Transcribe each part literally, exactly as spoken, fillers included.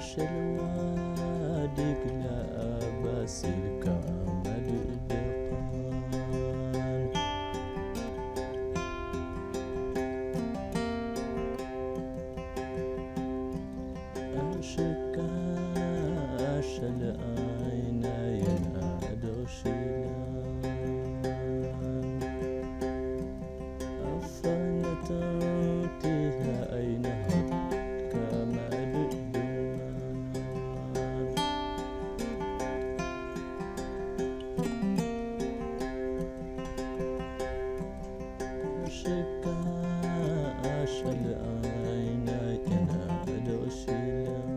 الوادق لا بس الكامل دقان أشك أشل أين ينادو شيلان أفنتوتها أين هد كامل أشك أشل أين ينادو شيلان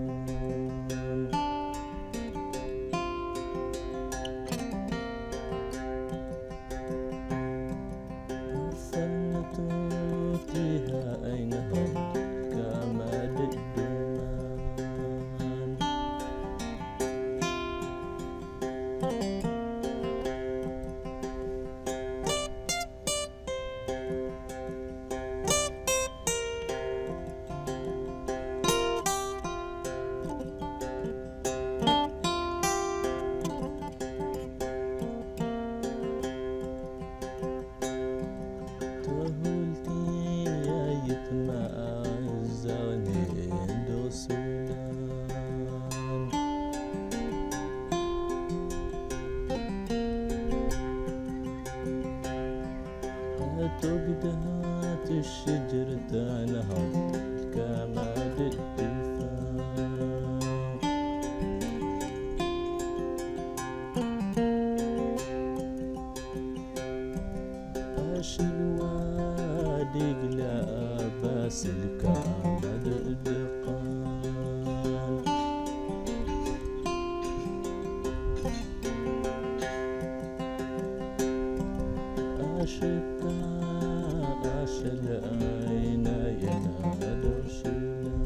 فلنتوتها أين هم كمال الدمان تهولتي يا يتمع الزونين دوسولان تقدهات الشجرة نهر كمال الدفاع أشل وادق لا بس الكامل دقان أشك أشل أين ينادو شيلان